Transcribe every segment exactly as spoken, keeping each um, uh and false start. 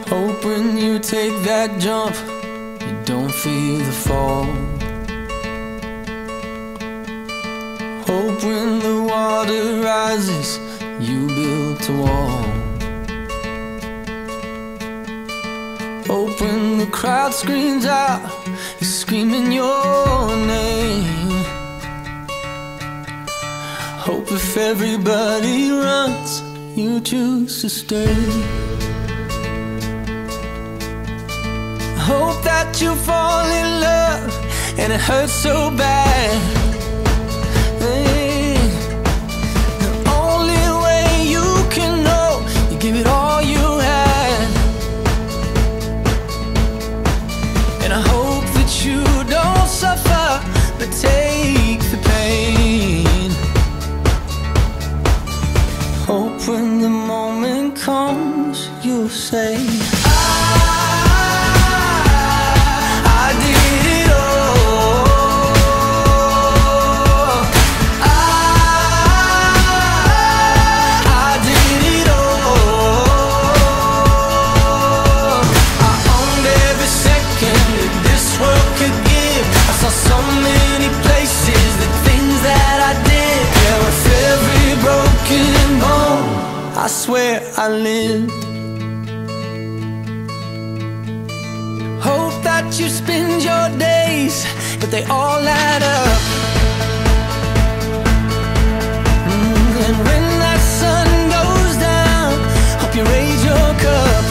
Hope when you take that jump, you don't feel the fall. Hope when the water rises, you built a wall. Hope when the crowd screams out, you're screaming your name. Hope if everybody runs, you choose to stay. Hope that you fall in love and it hurts so bad. Hey, the only way you can know, you give it all you had. And I hope that you don't suffer, but take the pain. Hope when the moment comes, you'll say, I swear I lived. Hope that you spend your days, but they all add up. Mm, and when that sun goes down, hope you raise your cup.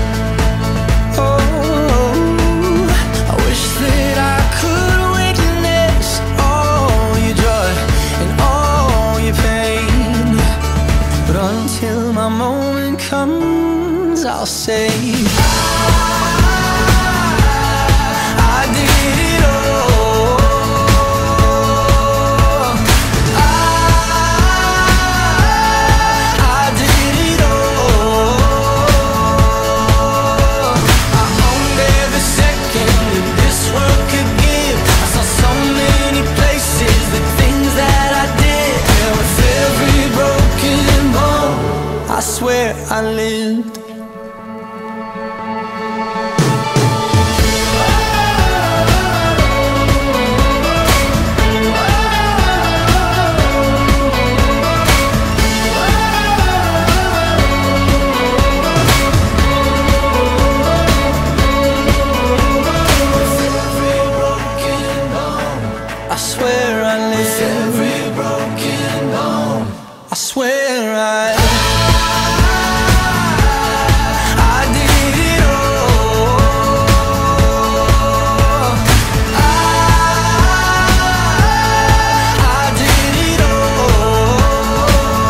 Oh, I wish that I could witness all your joy and all your pain, but until my moment comes, I'll say, I did it all. I did it all. I owned every second that this world could give. I saw so many places, the things that I did. Yeah, with every broken bone, I swear I lived. I swear I lived. With every broken bone, I swear I I did it all. I, I did it all.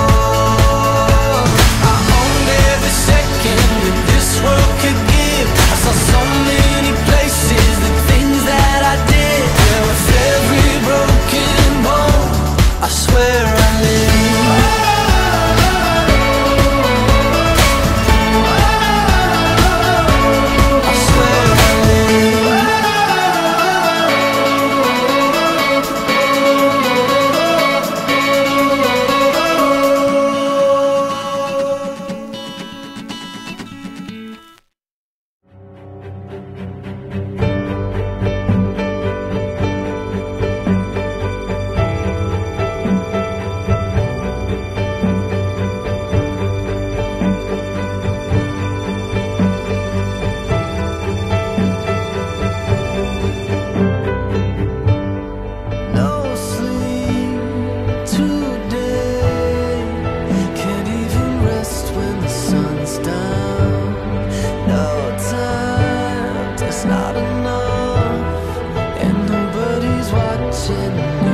I owned every second that this world could give. I saw so many places, the things that I did. Yeah, with every broken bone, I swear I lived. Not enough, and nobody's watching.